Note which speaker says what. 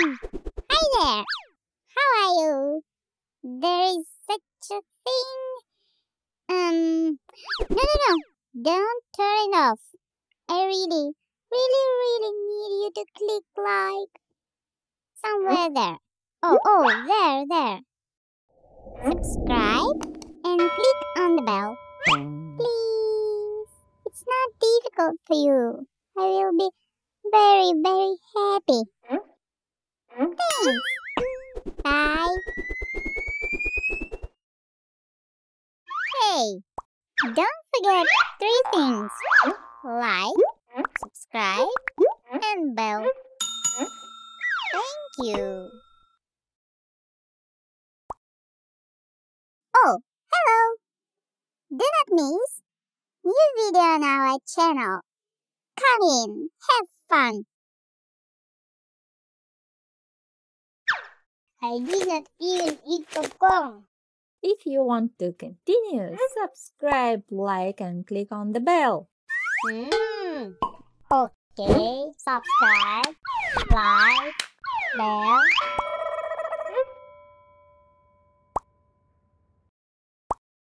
Speaker 1: Hi there. How are you? There is such a thing. No. Don't turn it off. I really need you to click like somewhere there. There. Subscribe and click on the bell. Please. It's not difficult for you. I will be very happy. Thanks. Bye. Hey, don't forget three things. Like, subscribe, and bell. Thank you. Oh, hello. Do not miss new video on our channel. Come in, have fun. I did not even eat popcorn.
Speaker 2: If you want to continue, subscribe, like, and click on the bell.
Speaker 1: Okay, subscribe, like, bell.